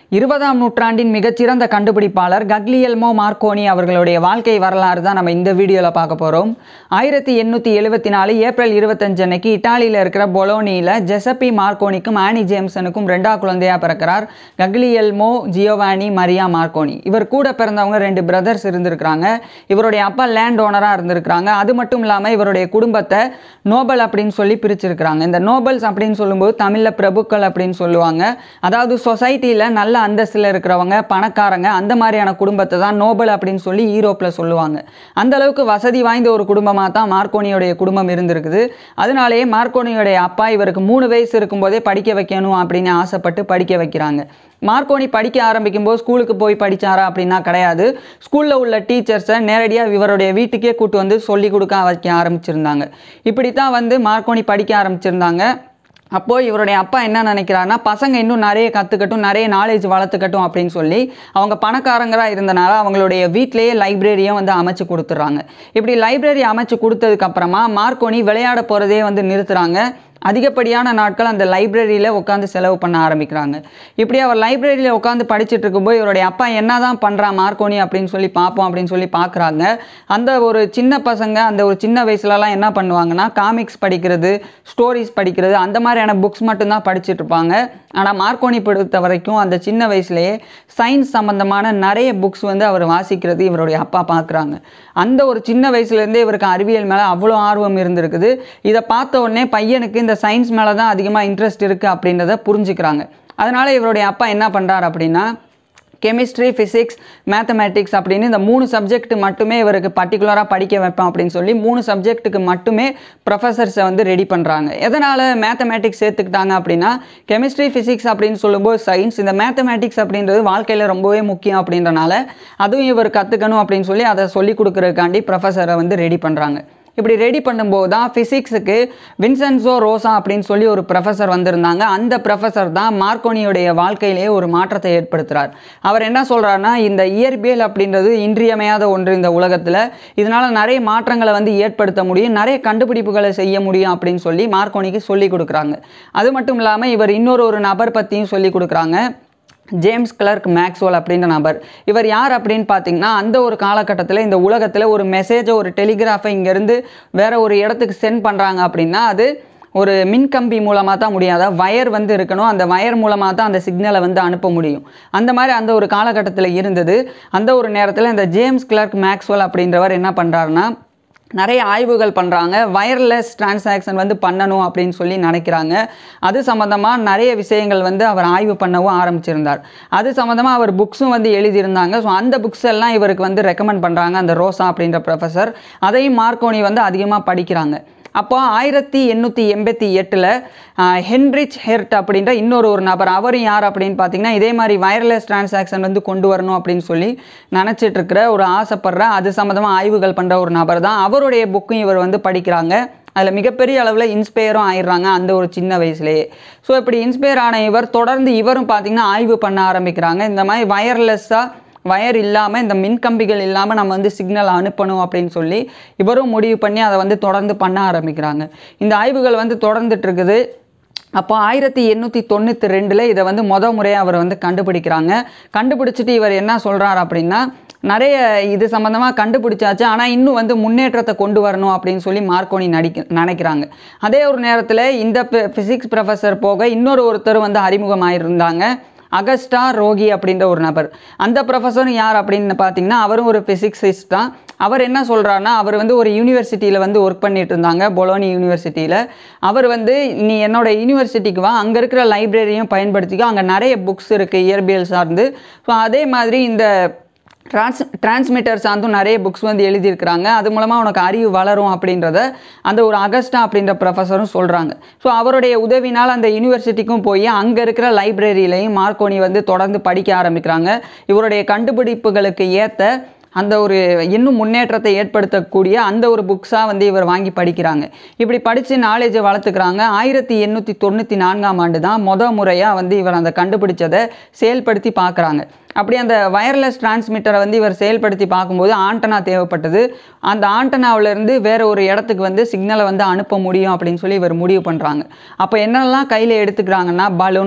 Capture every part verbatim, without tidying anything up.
இருபதாம் நூற்றாண்டின் மிகச்சிறந்த கண்டுபிடிப்பாளர் கக்லியல்மோ மார்க்கோனி அவர்களுடைய வாழ்க்கை வரலாறு தான் நம்ம இந்த வீடியோவில் பார்க்க போகிறோம். ஆயிரத்தி எண்ணூற்றி எழுபத்தி நாலு ஏப்ரல் இருபத்தஞ்சு அன்னைக்கு இட்டாலியில் இருக்கிற பொலோனியில் ஜெசப்பி மார்க்கோனிக்கும் ஆனி ஜேம்சனுக்கும் ரெண்டாவது குழந்தையாக பிறக்கிறார் கக்லியல்மோ ஜியோவானி மரியா மார்க்கோனி. இவர் கூட பிறந்தவங்க ரெண்டு பிரதர்ஸ் இருந்திருக்கிறாங்க. இவருடைய அப்பா லேண்ட் ஓனராக இருந்திருக்கிறாங்க. அது மட்டும் இல்லாமல் இவருடைய குடும்பத்தை நோபல் அப்படின்னு சொல்லி பிரிச்சிருக்கிறாங்க. இந்த நோபல்ஸ் அப்படின்னு சொல்லும்போது தமிழில் பிரபுக்கள் அப்படின்னு சொல்லுவாங்க. அதாவது சொசைட்டியில் நல்ல அந்தஸ்தில் இருக்கிறவங்க, பணக்காரங்க, அந்த மாதிரியான குடும்பத்தை தான் நோபல் அப்படின்னு சொல்லி யூரோப்பில் சொல்லுவாங்க. அந்த அளவுக்கு வசதி வாய்ந்த ஒரு குடும்பமாக தான் மார்க்கோனியோடைய குடும்பம் இருந்திருக்குது. அதனாலேயே மார்க்கோனியோடைய அப்பா இவருக்கு மூணு வயசு இருக்கும்போதே படிக்க வைக்கணும் அப்படின்னு ஆசைப்பட்டு படிக்க வைக்கிறாங்க. மார்க்கோனி படிக்க ஆரம்பிக்கும் போது ஸ்கூலுக்கு போய் படித்தாரா அப்படின்னா கிடையாது. ஸ்கூலில் உள்ள டீச்சர்ஸை நேரடியாக இவருடைய வீட்டுக்கே கூட்டு வந்து சொல்லி கொடுக்க வைக்க ஆரம்பிச்சிருந்தாங்க. இப்படித்தான் வந்து மார்க்கோனி படிக்க ஆரம்பிச்சிருந்தாங்க. அப்போது இவருடைய அப்பா என்ன நினைக்கிறாருன்னா, பசங்க இன்னும் நிறைய கற்றுக்கட்டும், நிறைய நாலேஜ் வளர்த்துக்கட்டும் அப்படின்னு சொல்லி அவங்க பணக்காரங்களாக இருந்தனால அவங்களுடைய வீட்டிலேயே லைப்ரரியை வந்து அமைச்சு கொடுத்துட்றாங்க. இப்படி லைப்ரரி அமைச்சு கொடுத்ததுக்கப்புறமா மார்க்கோனி விளையாட போகிறதே வந்து நிறுத்துகிறாங்க. அதிகப்படியான நாட்கள் அந்த லைப்ரரியில் உட்காந்து செலவு பண்ண ஆரம்பிக்கிறாங்க. இப்படி அவர் லைப்ரரியில் உட்காந்து படிச்சுட்டு இருக்கும்போது இவருடைய அப்பா என்ன தான் பண்ணுறான் மார்க்கோனி அப்படின்னு சொல்லி பார்ப்போம் அப்படின்னு சொல்லி பார்க்குறாங்க. அந்த ஒரு சின்ன பசங்க அந்த ஒரு சின்ன வயசுலலாம் என்ன பண்ணுவாங்கன்னா, காமிக்ஸ் படிக்கிறது, ஸ்டோரிஸ் படிக்கிறது, அந்த மாதிரியான புக்ஸ் மட்டும்தான் படிச்சுட்டு இருப்பாங்க. ஆனால் மார்க்கோனி பொறுத்த வரைக்கும் அந்த சின்ன வயசுலேயே சயின்ஸ் சம்மந்தமான நிறைய புக்ஸ் வந்து அவர் வாசிக்கிறது இவருடைய அப்பா பார்க்குறாங்க. அந்த ஒரு சின்ன வயசுலேருந்தே இவருக்கு அறிவியல் மேலே அவ்வளோ ஆர்வம் இருந்திருக்குது. இதை பார்த்த உடனே பையனுக்கு இந்த சயின்ஸ் மேலே தான் அதிகமாக இன்ட்ரெஸ்ட் இருக்குது அப்படின்றத புரிஞ்சுக்கிறாங்க. அதனால் இவருடைய அப்பா என்ன பண்ணுறார் அப்படின்னா, கெமிஸ்ட்ரி, ஃபிசிக்ஸ், மேத்தமேட்டிக்ஸ் அப்படின்னு இந்த மூணு சப்ஜெக்ட் மட்டுமே இவருக்கு பர்டிகுலராக படிக்க வைப்பேன் அப்படின்னு சொல்லி மூணு சப்ஜெக்ட்டுக்கு மட்டுமே ப்ரொஃபஸர்ஸை வந்து ரெடி பண்ணுறாங்க. எதனால் மேத்தமேட்டிக்ஸ் சேர்த்துக்கிட்டாங்க அப்படின்னா, கெமிஸ்ட்ரி, ஃபிசிக்ஸ் அப்படின்னு சொல்லும்போது சயின்ஸ், இந்த மேத்தமேட்டிக்ஸ் அப்படின்றது வாழ்க்கையில் ரொம்பவே முக்கியம் அப்படின்றனால அதுவும் இவர் கற்றுக்கணும் அப்படின்னு சொல்லி அதை சொல்லிக் கொடுக்குறதுக்காண்டி ப்ரொஃபஸரை வந்து ரெடி பண்ணுறாங்க. இப்படி ரெடி பண்ணும்போது தான் ஃபிசிக்ஸுக்கு வின்சென்சோ ரோசா அப்படின்னு சொல்லி ஒரு ப்ரொஃபஸர் வந்திருந்தாங்க. அந்த ப்ரொஃபஸர் தான் மார்க்கோனியோடைய வாழ்க்கையிலேயே ஒரு மாற்றத்தை ஏற்படுத்துகிறார். அவர் என்ன சொல்கிறாருன்னா, இந்த இயற்பியல் அப்படின்றது இன்றியமையாத ஒன்று இந்த உலகத்தில். இதனால் நிறைய மாற்றங்களை வந்து ஏற்படுத்த முடியும், நிறைய கண்டுபிடிப்புகளை செய்ய முடியும் அப்படின்னு சொல்லி மார்க்கோனிக்கு சொல்லி கொடுக்குறாங்க. அது மட்டும் இல்லாமல் இவர் இன்னொரு ஒரு நபர் பற்றியும் சொல்லி கொடுக்குறாங்க, ஜேம்ஸ் கிளர்க் மேக்ஸ்வெல் அப்படின்ற நபர். இவர் யார் அப்படின்னு பார்த்தீங்கன்னா, அந்த ஒரு காலகட்டத்தில் இந்த உலகத்தில் ஒரு மெசேஜை, ஒரு டெலிகிராஃபை இங்கேருந்து வேற ஒரு இடத்துக்கு சென்ட் பண்ணுறாங்க அப்படின்னா அது ஒரு மின்கம்பி மூலமாக தான் முடியாத வயர் வந்து இருக்கணும். அந்த வயர் மூலமாக தான் அந்த சிக்னலை வந்து அனுப்ப முடியும். அந்த மாதிரி அந்த ஒரு காலகட்டத்தில் இருந்தது. அந்த ஒரு நேரத்தில் இந்த ஜேம்ஸ் கிளர்க் மேக்ஸ்வெல் அப்படின்றவர் என்ன பண்ணுறாருன்னா, நிறைய ஆய்வுகள் பண்ணுறாங்க. வயர்லெஸ் டிரான்சாக்ஷன் வந்து பண்ணணும் அப்படின்னு சொல்லி நினைக்கிறாங்க. அது சம்மந்தமாக நிறைய விஷயங்கள் வந்து அவர் ஆய்வு பண்ணவும் ஆரம்பிச்சிருந்தார். அது சம்மந்தமாக அவர் புக்ஸும் வந்து எழுதியிருந்தாங்க. ஸோ அந்த புக்ஸ் எல்லாம் இவருக்கு வந்து ரெக்கமெண்ட் பண்ணுறாங்க அந்த ரோசா அப்படின்ற ப்ரொஃபஸர். அதையும் மார்க்கோனி வந்து அதிகமாக படிக்கிறாங்க. அப்போ ஆயிரத்தி எண்ணூற்றி எண்பத்தி எட்டில் ஹென்ரிச் ஹெர்ட் அப்படின்ற இன்னொரு ஒரு நபர், அவரும் யார் அப்படின்னு பார்த்தீங்கன்னா, இதே மாதிரி வயர்லெஸ் டிரான்சாக்ஷன் வந்து கொண்டு வரணும் அப்படின்னு சொல்லி நினச்சிட்டு இருக்கிற ஒரு ஆசைப்படுற அது சம்மந்தமாக ஆய்வுகள் பண்ணுற ஒரு நபர் தான். அவருடைய புக்கும் இவர் வந்து படிக்கிறாங்க. அதில் மிகப்பெரிய அளவில் இன்ஸ்பயரும் ஆயிடுறாங்க அந்த ஒரு சின்ன வயசுலேயே. ஸோ இப்படி இன்ஸ்பயர் ஆன இவர் தொடர்ந்து இவரும் பார்த்திங்கன்னா ஆய்வு பண்ண ஆரம்பிக்கிறாங்க. இந்த மாதிரி வயர்லெஸ்ஸாக, வயர் இல்லாமல், இந்த மின்கம்பிகள் இல்லாமல் நம்ம வந்து சிக்னல் அனுப்பணும் அப்படின்னு சொல்லி இவரும் முடிவு பண்ணி அதை வந்து தொடர்ந்து பண்ண ஆரம்பிக்கிறாங்க. இந்த ஆய்வுகள் வந்து தொடர்ந்துட்டு இருக்குது. அப்போ ஆயிரத்தி எண்ணூற்றி தொண்ணூற்றி ரெண்டில் இதை வந்து முத முறையாக அவர் வந்து கண்டுபிடிக்கிறாங்க. கண்டுபிடிச்சிட்டு இவர் என்ன சொல்கிறார் அப்படின்னா, நிறைய இது சம்மந்தமாக கண்டுபிடிச்சாச்சு, ஆனால் இன்னும் வந்து முன்னேற்றத்தை கொண்டு வரணும் அப்படின்னு சொல்லி மார்க்கோனி நடிக்க நினைக்கிறாங்க. அதே ஒரு நேரத்தில் இந்த ஃபிசிக்ஸ் ப்ரொஃபஸர் போக இன்னொரு ஒருத்தர் வந்து அறிமுகமாயிருந்தாங்க, அகஸ்டா ரோகி அப்படின்ற ஒரு நபர். அந்த ப்ரொஃபஸரும் யார் அப்படின்னு பார்த்தீங்கன்னா, அவரும் ஒரு ஃபிசிக்ஸிஸ்ட் தான். அவர் என்ன சொல்கிறாருன்னா, அவர் வந்து ஒரு யூனிவர்சிட்டியில் வந்து ஒர்க் பண்ணிட்டு இருந்தாங்க, பொலோனி யூனிவர்சிட்டியில். அவர் வந்து, நீ என்னோட யூனிவர்சிட்டிக்கு வா, அங்கே இருக்கிற லைப்ரரியும் பயன்படுத்திக்கோ, அங்கே நிறைய புக்ஸ் இருக்குது இயற்பியல் சார்ந்து. ஸோ அதே மாதிரி இந்த ட்ரான்ஸ் டிரான்ஸ்மிட்டர் சார்ந்தும் நிறைய புக்ஸ் வந்து எழுதியிருக்கிறாங்க. அது மூலமாக உனக்கு அறிவு வளரும் அப்படின்றத அந்த ஒரு அகஸ்டா அப்படின்ற ப்ரொஃபஸரும் சொல்கிறாங்க. ஸோ அவருடைய உதவினால் அந்த யூனிவர்சிட்டிக்கும் போய் அங்கே இருக்கிற லைப்ரரியிலையும் மார்க்கோனி வந்து தொடர்ந்து படிக்க ஆரம்பிக்கிறாங்க. இவருடைய கண்டுபிடிப்புகளுக்கு ஏற்ற அந்த ஒரு இன்னும் முன்னேற்றத்தை ஏற்படுத்தக்கூடிய அந்த ஒரு புக்ஸாக வந்து இவர் வாங்கி படிக்கிறாங்க. இப்படி படித்து நாலேஜை வளர்த்துக்கிறாங்க. ஆயிரத்தி எண்ணூற்றி தொண்ணூற்றி நான்காம் ஆண்டு தான் முத முறையாக வந்து இவர் அந்த கண்டுபிடிச்சதை செயல்படுத்தி பார்க்குறாங்க. அப்படி அந்த வயர்லெஸ் டிரான்ஸ்மிட்டரை வந்து இவர் செயல்படுத்தி பார்க்கும்போது ஆண்டனா தேவைப்பட்டது. அந்த ஆண்டனாவிலேருந்து வேறு ஒரு இடத்துக்கு வந்து சிக்னலை வந்து அனுப்ப முடியும் அப்படின்னு சொல்லி இவர் முடிவு பண்ணுறாங்க. அப்போ என்னெல்லாம் கையில் எடுத்துக்கிறாங்கன்னா, பலூன்,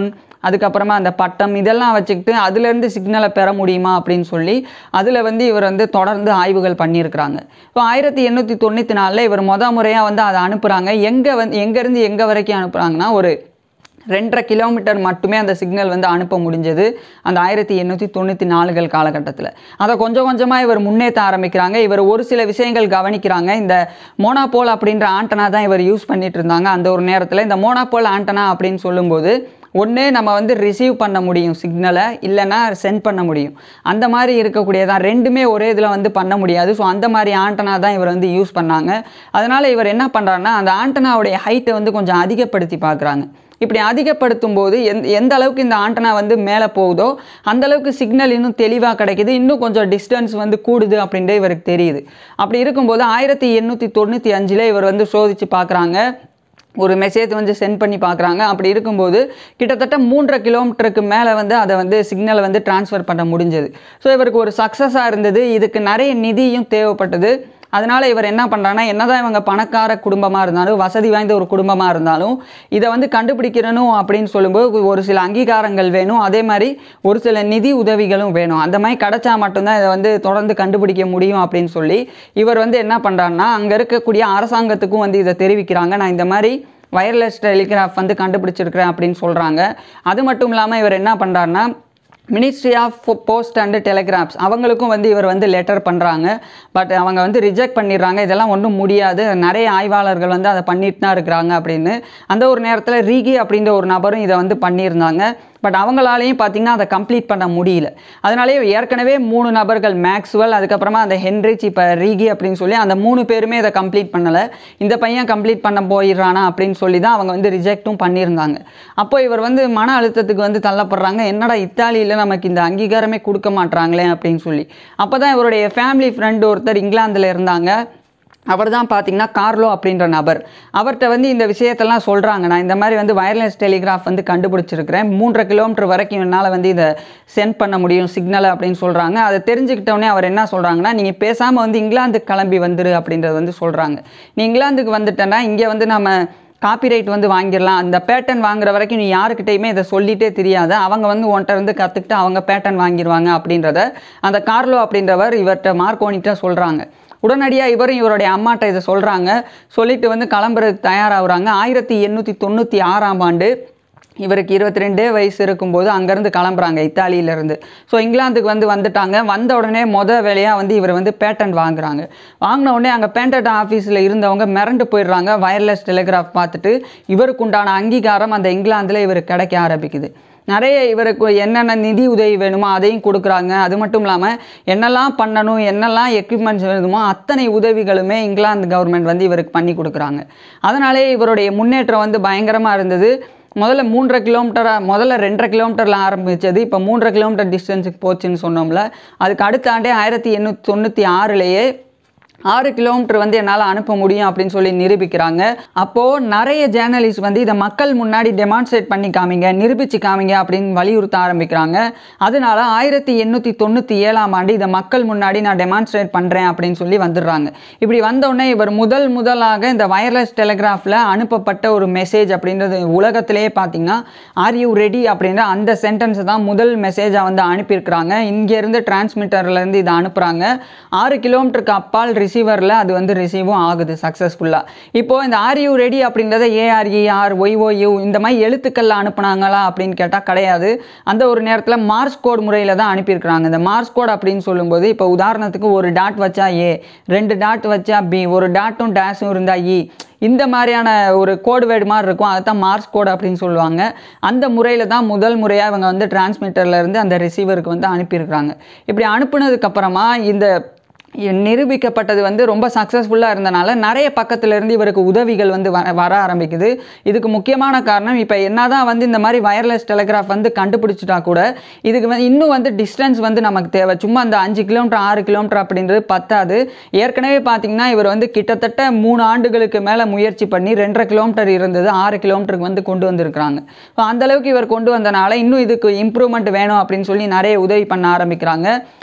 அதுக்கப்புறமா அந்த பட்டம் இதெல்லாம் வச்சுக்கிட்டு அதுலேருந்து சிக்னலை பெற முடியுமா அப்படின்னு சொல்லி அதில் வந்து இவர் வந்து தொடர்ந்து ஆய்வுகள் பண்ணியிருக்கிறாங்க. இப்போ ஆயிரத்தி எண்ணூற்றி தொண்ணூற்றி நாலில் இவர் முத முறையாக வந்து அதை அனுப்புகிறாங்க. எங்கே வந்து எங்கேருந்து எங்கே வரைக்கும் அனுப்புகிறாங்கன்னா ஒரு ரெண்டரை கிலோமீட்டர் மட்டுமே அந்த சிக்னல் வந்து அனுப்ப முடிஞ்சது அந்த ஆயிரத்தி எண்ணூற்றி தொண்ணூற்றி நாலுகள் காலகட்டத்தில். அதை கொஞ்சம் கொஞ்சமாக இவர் முன்னேற்ற ஆரம்பிக்கிறாங்க. இவர் ஒரு சில விஷயங்கள் கவனிக்கிறாங்க. இந்த மோனோபோல் அப்படின்ற ஆண்டனா தான் இவர் யூஸ் பண்ணிட்டு இருந்தாங்க அந்த ஒரு நேரத்தில். இந்த மோனோபோல் ஆண்டனா அப்படின்னு சொல்லும்போது ஒன்று நம்ம வந்து ரிசீவ் பண்ண முடியும் சிக்னலை, இல்லைன்னா சென்ட் பண்ண முடியும். அந்த மாதிரி இருக்கக்கூடியதான் ரெண்டுமே ஒரே இதில் வந்து பண்ண முடியாது. ஸோ அந்த மாதிரி ஆண்டனா தான் இவர் வந்து யூஸ் பண்ணாங்க. அதனால் இவர் என்ன பண்ணுறாருன்னா அந்த ஆண்டனாவுடைய ஹைட்டை வந்து கொஞ்சம் அதிகப்படுத்தி பார்க்குறாங்க. இப்படி அதிகப்படுத்தும் போது எந் எந்த அளவுக்கு இந்த ஆண்டனா வந்து மேலே போகுதோ அந்த அளவுக்கு சிக்னல் இன்னும் தெளிவாக கிடைக்குது, இன்னும் கொஞ்சம் டிஸ்டன்ஸ் வந்து கூடுது அப்படின்ட்டு இவருக்கு தெரியுது. அப்படி இருக்கும்போது ஆயிரத்தி எண்ணூற்றி தொண்ணூற்றி அஞ்சில் இவர் வந்து சோதித்து பார்க்குறாங்க. ஒரு மெசேஜ் வந்து சென்ட் பண்ணி பார்க்குறாங்க. அப்படி இருக்கும்போது கிட்டத்தட்ட மூன்றரை கிலோமீட்டருக்கு மேலே வந்து அதை வந்து சிக்னலை வந்து டிரான்ஸ்ஃபர் பண்ண முடிஞ்சது. ஸோ இவருக்கு ஒரு சக்ஸஸாக இருந்தது. இதுக்கு நிறைய நிதியும் தேவைப்பட்டது. அதனால் இவர் என்ன பண்ணுறாங்கன்னா என்னதான் இவங்க பணக்கார குடும்பமாக இருந்தாலும் வசதி வாய்ந்த ஒரு குடும்பமாக இருந்தாலும் இதை வந்து கண்டுபிடிக்கிறணும் அப்படின்னு சொல்லும்போது ஒரு சில அங்கீகாரங்கள் வேணும், அதே மாதிரி ஒரு சில நிதி உதவிகளும் வேணும். அந்த மாதிரி கிடச்சா மட்டும்தான் இதை வந்து தொடர்ந்து கண்டுபிடிக்க முடியும் அப்படின்னு சொல்லி இவர் வந்து என்ன பண்ணுறாருன்னா அங்கே இருக்கக்கூடிய அரசாங்கத்துக்கும் வந்து இதை தெரிவிக்கிறாங்க. நான் இந்த மாதிரி வயர்லெஸ் டெலிகிராஃப் வந்து கண்டுபிடிச்சிருக்கிறேன் அப்படின்னு சொல்கிறாங்க. அது மட்டும் இல்லாமல் இவர் என்ன பண்ணுறாருன்னா ministry of post and telegraphs அவங்களுக்கும் வந்து இவர் வந்து லெட்டர் பண்ணுறாங்க. பட் அவங்க வந்து ரிஜெக்ட் பண்ணிடுறாங்க. இதெல்லாம் ஒன்றும் முடியாது, நிறைய ஆய்வாளர்கள் வந்து அதை பண்ணிட்டு தான் இருக்கிறாங்க அப்படின்னு. அந்த ஒரு நேரத்தில் ரீகி அப்படின்ற ஒரு நபரும் இதை வந்து பண்ணியிருந்தாங்க. பட் அவங்களாலையும் பார்த்திங்கன்னா அதை கம்ப்ளீட் பண்ண முடியல. அதனாலே ஏற்கனவே மூணு நபர்கள் மேக்ஸ்வெல், அதுக்கப்புறமா அந்த ஹென்ரிச், இப்போ ரீகி அப்படின்னு சொல்லி அந்த மூணு பேருமே இதை கம்ப்ளீட் பண்ணலை. இந்த பையன் கம்ப்ளீட் பண்ண போயிடுறானா அப்படின்னு சொல்லி தான் அவங்க வந்து ரிஜெக்டும் பண்ணியிருந்தாங்க. அப்போ இவர் வந்து மன அழுத்தத்துக்கு வந்து தள்ளப்படுறாங்க. என்னடா இத்தாலியில் நமக்கு இந்த அங்கீகாரமே கொடுக்க மாட்றாங்களே அப்படின்னு சொல்லி. அப்போ தான் இவருடைய ஃபேமிலி ஃப்ரெண்டு ஒருத்தர் இங்கிலாந்தில் இருந்தாங்க. அவர் தான் பார்த்தீங்கன்னா கார்லோ அப்படின்ற நபர். அவர்கிட்ட வந்து இந்த விஷயத்தெல்லாம் சொல்கிறாங்க. நான் இந்த மாதிரி வந்து வயர்லெஸ் டெலிகிராஃப் வந்து கண்டுபிடிச்சிருக்கிறேன், மூன்றரை கிலோமீட்டர் வரைக்கும் என்னால் வந்து இதை சென்ட் பண்ண முடியும் சிக்னலை அப்படின்னு சொல்கிறாங்க. அதை தெரிஞ்சுக்கிட்டோடனே அவர் என்ன சொல்கிறாங்கன்னா நீங்கள் பேசாமல் வந்து இங்கிலாந்துக்கு கிளம்பி வந்துரு அப்படின்றத வந்து சொல்கிறாங்க. நீ இங்கிலாந்துக்கு வந்துட்டேன்னா இங்கே வந்து நம்ம காப்பிரைட் வந்து வாங்கிடலாம், அந்த பேட்டன் வாங்குற வரைக்கும் நீ யாருக்கிட்டையுமே இதை சொல்லிகிட்டே தெரியாது, அவங்க வந்து உன்கிட்ட இருந்து கற்றுக்கிட்டு அவங்க பேட்டன் வாங்கிடுவாங்க அப்படின்றத அந்த கார்லோ அப்படின்றவர் இவர்கிட்ட மார்க்கோனிட்ட சொல்கிறாங்க. உடனடியாக இவரும் இவருடைய அம்மாட்ட இதை சொல்கிறாங்க. சொல்லிட்டு வந்து கிளம்புறதுக்கு தயாராகிறாங்க. ஆயிரத்தி எண்ணூற்றி தொண்ணூற்றி ஆறாம் ஆண்டு இவருக்கு இருபத்தி ரெண்டே வயசு இருக்கும்போது அங்கேருந்து கிளம்புறாங்க இத்தாலியிலேருந்து. ஸோ இங்கிலாந்துக்கு வந்து வந்துட்டாங்க. வந்த உடனே மொதல் வேலையாக வந்து இவர் வந்து பேட்டன்ட் வாங்குறாங்க. வாங்கின உடனே அங்கே பேட்டன்ட் ஆஃபீஸில் இருந்தவங்க மிரண்டு போயிடுறாங்க. வயர்லெஸ் டெலிகிராஃப் பார்த்துட்டு இவருக்கு உண்டான அங்கீகாரம் அந்த இங்கிலாந்தில் இவருக்கு கிடைக்க ஆரம்பிக்குது. நிறைய இவருக்கு என்னென்ன நிதி உதவி வேணுமோ அதையும் கொடுக்குறாங்க. அது மட்டும் இல்லாமல் என்னெல்லாம் பண்ணணும், என்னெல்லாம் எக்யூப்மெண்ட்ஸ் வேணுமோ அத்தனை உதவிகளுமே இங்கிலாந்து கவர்மெண்ட் வந்து இவருக்கு பண்ணி கொடுக்குறாங்க. அதனாலே இவருடைய முன்னேற்றம் வந்து பயங்கரமாக இருந்தது. முதல்ல மூன்றரை கிலோமீட்டராக முதல்ல ரெண்டரை கிலோமீட்டரில் ஆரம்பித்தது, இப்போ மூன்றரை கிலோமீட்டர் டிஸ்டன்ஸுக்கு போச்சுன்னு சொன்னோம்ல. அதுக்கு அடுத்த ஆண்டே ஆயிரத்தி எண்ணூற்றி தொண்ணூற்றி ஆறுலேயே ஆறு கிலோமீட்டர் வந்து என்னால் அனுப்ப முடியும் அப்படின்னு சொல்லி நிரூபிக்கிறாங்க. அப்போது நிறைய ஜேர்னலிஸ்ட் வந்து இதை மக்கள் முன்னாடி டெமான்ஸ்ட்ரேட் பண்ணி காமிங்க, நிரூபித்து காமிங்க அப்படின்னு வலியுறுத்த ஆரம்பிக்கிறாங்க. அதனால ஆயிரத்தி எண்ணூற்றி தொண்ணூற்றி ஏழாம் ஆண்டு இதை மக்கள் முன்னாடி நான் டெமான்ஸ்ட்ரேட் பண்ணுறேன் அப்படின்னு சொல்லி வந்துடுறாங்க. இப்படி வந்தோடனே இவர் முதல் முதலாக இந்த வயர்லெஸ் டெலிகிராஃபில் அனுப்பப்பட்ட ஒரு மெசேஜ் அப்படின்றது உலகத்திலேயே பார்த்தீங்கன்னா ஆர் யூ ரெடி அப்படின்ற அந்த சென்டென்ஸை தான் முதல் மெசேஜாக வந்து அனுப்பியிருக்கிறாங்க. இங்கேருந்து டிரான்ஸ்மிட்டர்லேருந்து இதை அனுப்புகிறாங்க. ஆறு கிலோமீட்டருக்கு அப்பால் ரிசீவரில் அது வந்து ரிசீவும் ஆகுது சக்ஸஸ்ஃபுல்லாக. இப்போது இந்த ஆர் யூ ரெடி அப்படின்றத ஏஆர்இஆர் ஒய்ஓயூ இந்த மாதிரி எழுத்துக்களில் அனுப்புனாங்களா அப்படின்னு கேட்டால் கிடையாது. அந்த ஒரு நேரத்தில் மார்ஸ் கோட் முறையில் தான் அனுப்பியிருக்கிறாங்க. இந்த மார்ஸ் கோட் அப்படின்னு சொல்லும்போது இப்போ உதாரணத்துக்கு ஒரு டாட் வச்சா ஏ, ரெண்டு டாட் வச்சா பி, ஒரு டாட்டும் டேஷும் இருந்தால் இ, இந்த மாதிரியான ஒரு கோடு வேர்டு மாதிரி இருக்கும். அதுதான் மார்ஸ் கோட் அப்படின்னு சொல்லுவாங்க. அந்த முறையில் தான் முதல் முறையாக இவங்க வந்து டிரான்ஸ்மிட்டர்லேருந்து அந்த ரிசீவருக்கு வந்து அனுப்பியிருக்கிறாங்க. இப்படி அனுப்புனதுக்கப்புறமா இந்த நிரூபிக்கப்பட்டது வந்து ரொம்ப சக்ஸஸ்ஃபுல்லாக இருந்தனால நிறைய பக்கத்துலேருந்து இவருக்கு உதவிகள் வந்து வர வர ஆரம்பிக்குது. இதுக்கு முக்கியமான காரணம் இப்போ என்ன தான் வந்து இந்த மாதிரி வயர்லெஸ் டெலிகிராஃப் வந்து கண்டுபிடிச்சிட்டா கூட இதுக்கு வந்து இன்னும் வந்து டிஸ்டன்ஸ் வந்து நமக்கு தேவை. சும்மா அந்த அஞ்சு கிலோமீட்டர் ஆறு கிலோமீட்டர் அப்படின்றது பத்தாது. ஏற்கனவே பார்த்திங்கன்னா இவர் வந்து கிட்டத்தட்ட மூணு ஆண்டுகளுக்கு மேலே முயற்சி பண்ணி ரெண்டரை கிலோமீட்டர் இருந்தது ஆறு கிலோமீட்டருக்கு வந்து கொண்டு வந்திருக்கிறாங்க. ஸோ அந்தளவுக்கு இவர் கொண்டு வந்தனால இன்னும் இதுக்கு இம்ப்ரூவ்மெண்ட் வேணும் அப்படின்னு சொல்லி நிறைய உதவி பண்ண ஆரம்பிக்கிறாங்க.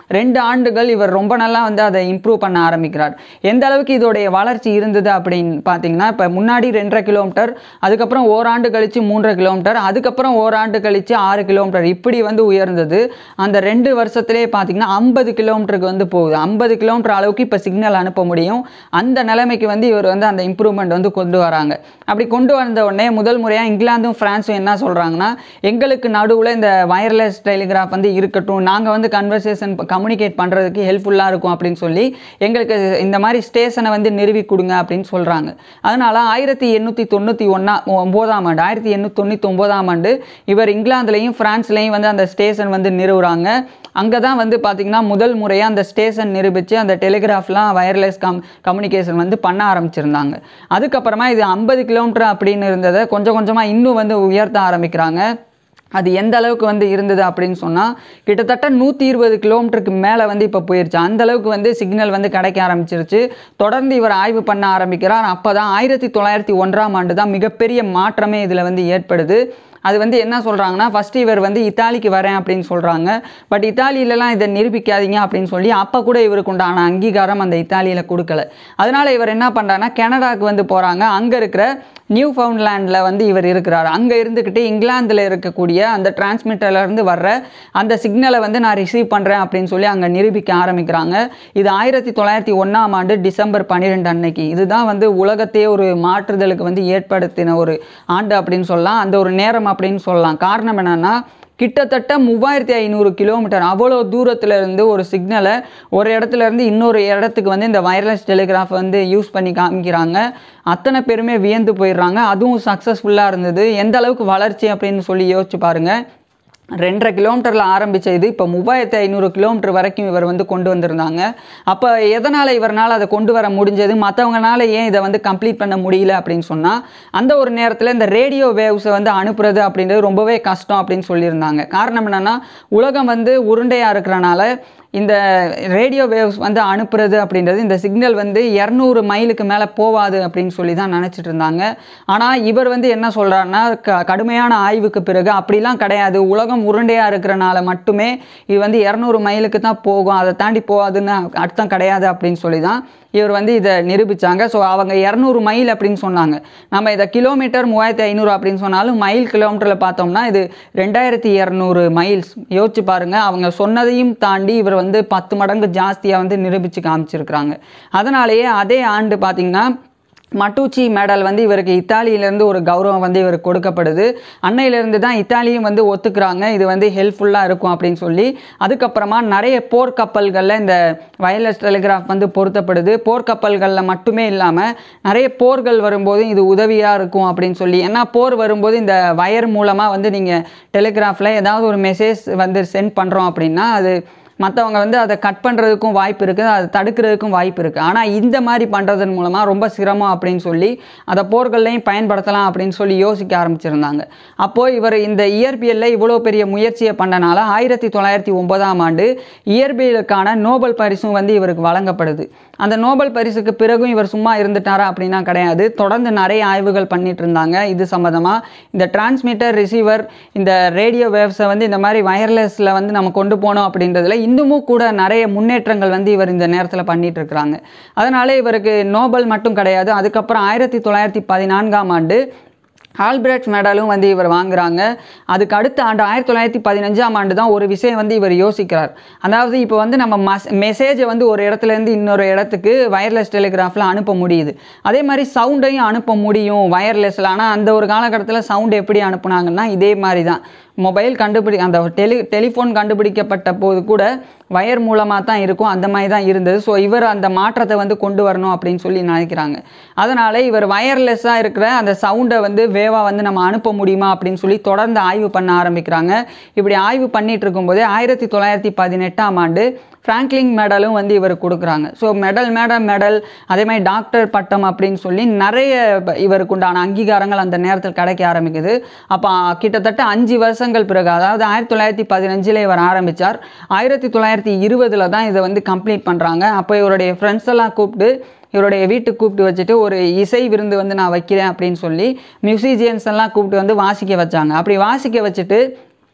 ரெண்டு ஆண்டுகள் இவர் ரொம்ப நல்லா வந்து அதை இம்ப்ரூவ் பண்ண ஆரம்பிக்கிறார். எந்த அளவுக்கு இதோடைய வளர்ச்சி இருந்தது அப்படின்னு பார்த்தீங்கன்னா, இப்போ முன்னாடி ரெண்டரை கிலோமீட்டர், அதுக்கப்புறம் ஓராண்டு கழித்து மூன்றரை கிலோமீட்டர், அதுக்கப்புறம் ஓராண்டு கழித்து ஆறு கிலோமீட்டர், இப்படி வந்து உயர்ந்தது. அந்த ரெண்டு வருஷத்துலேயே பார்த்தீங்கன்னா ஐம்பது கிலோமீட்டருக்கு வந்து போகுது. ஐம்பது கிலோமீட்டர் அளவுக்கு இப்போ சிக்னல் அனுப்ப முடியும். அந்த நிலைமைக்கு வந்து இவர் வந்து அந்த இம்ப்ரூவ்மெண்ட் வந்து கொண்டு வராங்க. அப்படி கொண்டு வந்த உடனே முதல் முறையாக இங்கிலாந்தும் ஃப்ரான்ஸும் என்ன சொல்கிறாங்கன்னா, எங்களுக்கு நடுவில் இந்த வயர்லெஸ் டெலிகிராஃப் வந்து இருக்கட்டும், நாங்கள் வந்து கன்வர்சேஷன் கம்யூனிகேட் பண்ணுறதுக்கு ஹெல்ப்ஃபுல்லாக இருக்கும் அப்படின்னு சொல்லி எங்களுக்கு இந்த மாதிரி ஸ்டேஷனை வந்து நிறுவி கொடுங்க அப்படின்னு சொல்கிறாங்க. அதனால் ஆயிரத்தி எண்ணூற்றி தொண்ணூற்றி ஒன்றா ஒம்போதாம் ஆண்டு ஆயிரத்தி எண்ணூற்றி தொண்ணூற்றி ஒம்போதாம் ஆண்டு இவர் இங்கிலாந்துலேயும் ஃப்ரான்ஸ்லேயும் வந்து அந்த ஸ்டேஷன் வந்து நிறுவுறாங்க. அங்கே தான் வந்து பார்த்திங்கன்னா முதல் முறையாக அந்த ஸ்டேஷன் நிரூபித்து அந்த டெலிகிராஃப்லாம் வயர்லெஸ் கம் கம்யூனிகேஷன் வந்து பண்ண ஆரம்பிச்சிருந்தாங்க. அதுக்கப்புறமா இது ஐம்பது கிலோமீட்டர் அப்படின்னு இருந்ததை கொஞ்சம் கொஞ்சமாக இன்னும் வந்து உயர்த்த ஆரம்பிக்கிறாங்க. அது எந்த அளவுக்கு வந்து இருந்தது அப்படின்னு சொன்னால், கிட்டத்தட்ட நூற்றி இருபது கிலோமீட்டருக்கு மேலே வந்து இப்போ போயிடுச்சு. அந்தளவுக்கு வந்து சிக்னல் வந்து கிடைக்க ஆரம்பிச்சிருச்சு. தொடர்ந்து இவர் ஆய்வு பண்ண ஆரம்பிக்கிறார். அப்போ தான் ஆயிரத்தி தொள்ளாயிரத்தி ஒன்றாம் ஆண்டு தான் மிகப்பெரிய மாற்றமே இதில் வந்து ஏற்படுது. அது வந்து என்ன சொல்கிறாங்கன்னா, ஃபஸ்ட்டு இவர் வந்து இத்தாலிக்கு வரேன் அப்படின்னு சொல்கிறாங்க. பட் இத்தாலியிலலாம் இதை நிரூபிக்காதீங்க அப்படின்னு சொல்லி அப்போ கூட இவருக்கு உண்டான அங்கீகாரம் அந்த இத்தாலியில் கொடுக்கல. அதனால் இவர் என்ன பண்ணுறாருன்னா, கனடாவுக்கு வந்து போகிறாங்க. அங்கே இருக்கிற நியூ ஃபவுண்ட்லேண்டில் வந்து இவர் இருக்கிறார். அங்கே இருந்துக்கிட்டு இங்கிலாந்தில் இருக்கக்கூடிய அந்த டிரான்ஸ்மிட்டர்லேருந்து வர்ற அந்த சிக்னலை வந்து நான் ரிசீவ் பண்ணுறேன் அப்படின்னு சொல்லி அங்கே நிரூபிக்க ஆரம்பிக்கிறாங்க. இது ஆயிரத்தி தொள்ளாயிரத்தி ஒன்றாம் ஆண்டு டிசம்பர் பன்னிரெண்டு அன்னைக்கு. இதுதான் வந்து உலகத்தையே ஒரு மாற்றுதலுக்கு வந்து ஏற்படுத்தின ஒரு ஆண்டு அப்படின்னு சொல்லலாம். அந்த ஒரு நேரம் அப்படின்னு சொல்லலாம். காரணம் என்னன்னா, கிட்டத்தட்ட மூவாயிரத்தி ஐநூறு கிலோமீட்டர் அவ்வளோ தூரத்தில் இருந்து ஒரு சிக்னலை ஒரு இடத்துல இருந்து இன்னொரு இடத்துக்கு வந்து இந்த வயர்லெஸ் டெலிகிராஃப் வந்து யூஸ் பண்ணி காமிக்கிறாங்க. அத்தனை பேருமே வியந்து போயிடுறாங்க. அதுவும் சக்ஸஸ்ஃபுல்லாக இருந்தது. எந்த அளவுக்கு வளர்ச்சி அப்படின்னு சொல்லி யோசிச்சு பாருங்கள். ரெண்டரை கிலோமீட்டரில் ஆரம்பித்த இது இப்போ மூவாயிரத்தி ஐநூறு கிலோமீட்டர் வரைக்கும் இவர் வந்து கொண்டு வந்திருந்தாங்க. அப்போ எதனால் இவரால் அதை கொண்டு வர முடிஞ்சது, மற்றவங்களால ஏன் இதை வந்து கம்ப்ளீட் பண்ண முடியல அப்படின்னு சொன்னால், அந்த ஒரு நேரத்தில் இந்த ரேடியோ வேவ்ஸை வந்து அனுப்புறது அப்படின்றது ரொம்பவே கஷ்டம் அப்படின்னு சொல்லியிருந்தாங்க. காரணம் என்னென்னா, உலகம் வந்து உருண்டையாக இருக்கிறனால இந்த ரேடியோ வேவ்ஸ் வந்து அனுப்புறது அப்படின்றது இந்த சிக்னல் வந்து இரநூறு மைலுக்கு மேலே போவாது அப்படின்னு சொல்லி தான் நினச்சிட்டு இருந்தாங்க. ஆனால் இவர் வந்து என்ன சொல்கிறாருன்னா, க கடுமையான ஆய்வுக்கு பிறகு அப்படிலாம் கிடையாது, உலகம் உருண்டையாக இருக்கிறனால மட்டுமே இது வந்து இரநூறு மைலுக்கு தான் போகும், அதை தாண்டி போகாதுன்னு அர்த்தம் கிடையாது அப்படின்னு சொல்லி தான் இவர் வந்து இதை நிரூபித்தாங்க. ஸோ அவங்க இரநூறு மைல் அப்படின்னு சொன்னாங்க. நம்ம இதை கிலோமீட்டர் மூவாயிரத்தி ஐநூறு அப்படின்னு சொன்னாலும் மைல் கிலோமீட்டரில் பார்த்தோம்னா இது ரெண்டாயிரத்தி இரநூறு மைல்ஸ். யோசிச்சு பாருங்கள், அவங்க சொன்னதையும் தாண்டி இவர் வந்து பத்து மடங்கு ஜாஸ்தியாக வந்து நிரூபித்து காமிச்சிருக்கிறாங்க. அதனாலேயே அதே ஆண்டு பார்த்திங்கன்னா மட்டூச்சி மெடல் வந்து இவருக்கு இத்தாலியிலேருந்து ஒரு கௌரவம் வந்து இவருக்கு கொடுக்கப்படுது. அன்னையிலேருந்து தான் இத்தாலியும் வந்து ஒத்துக்கிறாங்க இது வந்து ஹெல்ப்ஃபுல்லாக இருக்கும் அப்படின்னு சொல்லி. அதுக்கப்புறமா நிறைய போர்க்கப்பல்களில் இந்த வயர்லெஸ் டெலிகிராஃப் வந்து பொருத்தப்படுது. போர்க்கப்பல்களில் மட்டுமே இல்லாமல் நிறைய போர்கள் வரும்போது இது உதவியாக இருக்கும் அப்படின்னு சொல்லி. ஏன்னா போர் வரும்போது இந்த வயர் மூலமாக வந்து நீங்கள் டெலிகிராஃபில் ஏதாவது ஒரு மெசேஜ் வந்து சென்ட் பண்ணுறோம் அப்படின்னா அது மற்றவங்க வந்து அதை கட் பண்ணுறதுக்கும் வாய்ப்பு இருக்குது, அதை தடுக்கிறதுக்கும் வாய்ப்பு இருக்குது. ஆனால் இந்த மாதிரி பண்ணுறதன் மூலமாக ரொம்ப சிரமம் அப்படின்னு சொல்லி அதை போர்கள்லையும் பயன்படுத்தலாம் அப்படின்னு சொல்லி யோசிக்க ஆரம்பிச்சிருந்தாங்க. அப்போது இவர் இந்த இயற்பியலில் இவ்வளோ பெரிய முயற்சியை பண்ணனால ஆயிரத்தி தொள்ளாயிரத்தி ஒன்பதாம் ஆண்டு இயற்பியலுக்கான நோபல் பரிசும் வந்து இவருக்கு வழங்கப்படுது. அந்த நோபல் பரிசுக்கு பிறகும் இவர் சும்மா இருந்துட்டாரா அப்படின்னா கிடையாது. தொடர்ந்து நிறைய ஆய்வுகள் பண்ணிட்டு இருந்தாங்க இது சம்மந்தமாக. இந்த டிரான்ஸ்மிட்டர் ரிசீவர் இந்த ரேடியோ வேவ்ஸை வந்து இந்த மாதிரி வயர்லெஸில் வந்து நம்ம கொண்டு போனோம் அப்படின்றதுல இன்னமும் கூட நிறைய முன்னேற்றங்கள் வந்து இவர் இந்த நேரத்தில் பண்ணிட்டு இருக்கிறாங்க. அதனால இவருக்கு நோபல் மட்டும் கிடையாது, அதுக்கப்புறம் ஆயிரத்தி தொள்ளாயிரத்தி பதினான்காம் ஆண்டு ஆல்பிரட் மெடலும் வந்து இவர் வாங்குறாங்க. அதுக்கு அடுத்த ஆண்டு ஆயிரத்தி தொள்ளாயிரத்தி பதினஞ்சாம் ஆண்டு தான் ஒரு விஷயம் வந்து இவர் யோசிக்கிறார். அதாவது இப்போ வந்து நம்ம மஸ் மெசேஜை வந்து ஒரு இடத்துலேருந்து இன்னொரு இடத்துக்கு வயர்லெஸ் டெலிகிராஃபில் அனுப்ப முடியுது. அதே மாதிரி சவுண்டையும் அனுப்ப முடியும் வயர்லெஸில். ஆனால் அந்த ஒரு காலகட்டத்தில் சவுண்டு எப்படி அனுப்புனாங்கன்னா இதே மாதிரி தான். மொபைல் கண்டுபிடி அந்த டெலி டெலிஃபோன் கண்டுபிடிக்கப்பட்ட போது கூட வயர் மூலமாக தான் இருக்கும், அந்த மாதிரி தான் இருந்தது. ஸோ இவர் அந்த மாற்றத்தை வந்து கொண்டு வரணும் அப்படின்னு சொல்லி நினைக்கிறாங்க. அதனால் இவர் வயர்லெஸ்ஸாக இருக்கிற அந்த சவுண்டை வந்து வேவாக வந்து நம்ம அனுப்ப முடியுமா அப்படின்னு சொல்லி தொடர்ந்து ஆய்வு பண்ண ஆரம்பிக்கிறாங்க. இப்படி ஆய்வு பண்ணிகிட்டு இருக்கும்போதே ஆயிரத்தி தொள்ளாயிரத்தி பதினெட்டாம் ஆண்டு ஃப்ராங்க்லின் மெடலும் வந்து இவர் கொடுக்குறாங்க. ஸோ மெடல் மேடம் மெடல் அதே மாதிரி டாக்டர் பட்டம் அப்படின்னு சொல்லி நிறைய இவருக்கு உண்டான அங்கீகாரங்கள் அந்த நேரத்தில் கிடைக்க ஆரம்பிக்குது. அப்போ கிட்டத்தட்ட அஞ்சு வருஷங்கள் பிறகு, அதாவது ஆயிரத்தி தொள்ளாயிரத்தி பதினஞ்சில் இவர் ஆரம்பித்தார். ஆயிரத்தி தொள்ளாயிரத்தி இருபதில் தான் இதை வந்து கம்ப்ளீட் பண்ணுறாங்க. அப்போ இவருடைய ஃப்ரெண்ட்ஸ் எல்லாம் கூப்பிட்டு இவருடைய வீட்டுக்கு கூப்பிட்டு வச்சுட்டு ஒரு இசை விருந்து வந்து நான் வைக்கிறேன் அப்படின்னு சொல்லி மியூசிஷியன்ஸ் எல்லாம் கூப்பிட்டு வந்து வாசிக்க வச்சாங்க. அப்படி வாசிக்க வச்சுட்டு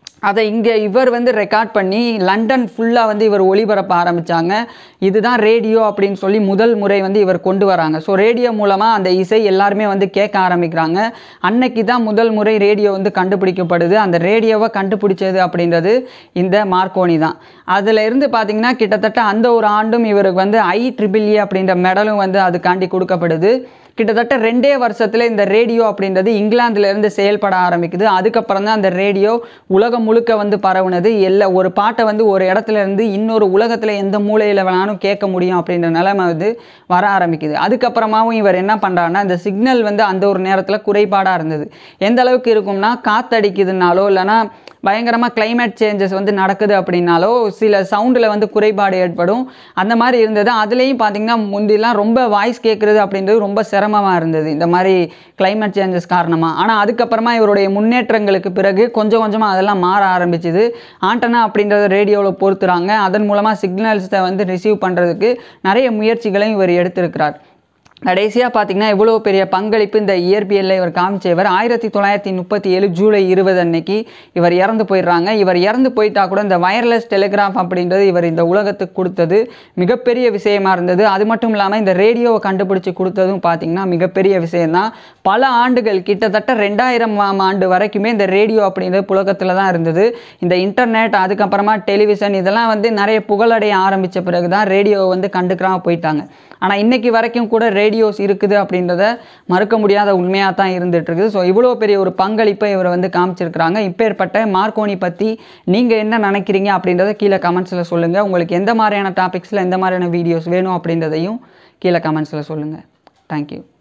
அதை இங்கே இவர் வந்து ரெக்கார்ட் பண்ணி லண்டன் ஃபுல்லாக வந்து இவர் ஒளிபரப்ப ஆரம்பித்தாங்க. இதுதான் ரேடியோ அப்படின்னு சொல்லி முதல் முறை வந்து இவர் கொண்டு வராங்க. ஸோ ரேடியோ மூலமாக அந்த இசை எல்லாருமே வந்து கேட்க ஆரம்பிக்கிறாங்க. அன்னைக்கு தான் முதல் முறை ரேடியோ வந்து கண்டுபிடிக்கப்படுது. அந்த ரேடியோவை கண்டுபிடிச்சது அப்படின்றது இந்த மார்க்கோனி தான். அதில் இருந்து பார்த்திங்கன்னா கிட்டத்தட்ட அந்த ஒரு ஆண்டும் இவருக்கு வந்து ஐ ட்ரிபிள் ஏ அப்படின்ற மெடலும் வந்து அதுக்காண்டி கொடுக்கப்படுது. கிட்டத்தட்ட ரெண்டே வருஷத்தில் இந்த ரேடியோ அப்படின்றது இங்கிலாந்துலேருந்து செயல்பட ஆரம்பிக்குது. அதுக்கப்புறம் தான் அந்த ரேடியோ உலகம் முழுக்க வந்து பரவுனது. எல்லா ஒரு பாட்டை வந்து ஒரு இடத்துல இருந்து இன்னொரு உலகத்தில் எந்த மூலையில் வேணாலும் கேட்க முடியும் அப்படின்ற நிலைமை வந்து வர ஆரம்பிக்குது. அதுக்கப்புறமாவும் இவர் என்ன பண்ணுறாருன்னா, இந்த சிக்னல் வந்து அந்த ஒரு நேரத்தில் குறைபாடாக இருந்தது. எந்த அளவுக்கு இருக்கும்னா, காற்றடிக்குதுனாலோ இல்லைனா பயங்கரமாக கிளைமேட் சேஞ்சஸ் வந்து நடக்குது அப்படின்னாலோ சில சவுண்டில் வந்து குறைபாடு ஏற்படும். அந்த மாதிரி இருந்தது. அதுலேயும் பார்த்திங்கன்னா முந்திலாம் ரொம்ப வாய்ஸ் கேட்குறது அப்படின்றது ரொம்ப சிரமமாக இருந்தது இந்த மாதிரி கிளைமேட் சேஞ்சஸ் காரணமாக. ஆனால் அதுக்கப்புறமா இவருடைய முன்னேற்றங்களுக்கு பிறகு கொஞ்சம் கொஞ்சமாக அதெல்லாம் மாற ஆரம்பிச்சுது. ஆண்டனா அப்படின்றத ரேடியோவில் பொறுத்துறாங்க. அதன் மூலமாக சிக்னல்ஸை வந்து ரிசீவ் பண்ணுறதுக்கு நிறைய முயற்சிகளையும் இவர் எடுத்திருக்கிறார். கடைசியாக பார்த்திங்கன்னா இவ்வளோ பெரிய பங்களிப்பு இந்த இயற்பியலில் இவர் காமிச்சவர் ஆயிரத்தி தொள்ளாயிரத்தி முப்பத்தி ஏழு ஜூலை இருபது அன்னைக்கு இவர் இறந்து போயிடுறாங்க. இவர் இறந்து போயிட்டா கூட இந்த வயர்லெஸ் டெலிகிராஃப் அப்படின்றது இவர் இந்த உலகத்துக்கு கொடுத்தது மிகப்பெரிய விஷயமா இருந்தது. அது மட்டும் இல்லாமல் இந்த ரேடியோவை கண்டுபிடிச்சி கொடுத்ததும் பார்த்திங்கன்னா மிகப்பெரிய விஷயம்தான். பல ஆண்டுகள் கிட்டத்தட்ட ரெண்டாயிரம் ஆண்டு வரைக்குமே இந்த ரேடியோ அப்படின்றது புழக்கத்தில் தான் இருந்தது. இந்த இன்டர்நெட் அதுக்கப்புறமா டெலிவிஷன் இதெல்லாம் வந்து நிறைய புகழடைய ஆரம்பித்த பிறகு தான் ரேடியோவை வந்து கண்டுக்கிறாம போயிட்டாங்க. ஆனால் இன்றைக்கி வரைக்கும் கூட ரேடியோஸ் இருக்குது அப்படின்றத மறுக்க முடியாத உண்மையாக தான் இருந்துகிட்ருக்குது. ஸோ இவ்வளோ பெரிய ஒரு பங்களிப்பை இவரை வந்து காமிச்சிருக்கிறாங்க. இப்பேற்பட்ட மார்க்கோனி பற்றி நீங்கள் என்ன நினைக்கிறீங்க அப்படின்றத கீழே கமெண்ட்ஸில் சொல்லுங்கள். உங்களுக்கு எந்த மாதிரியான டாபிக்ஸில் எந்த மாதிரியான வீடியோஸ் வேணும் அப்படின்றதையும் கீழே கமெண்ட்ஸில் சொல்லுங்கள். தேங்க்யூ.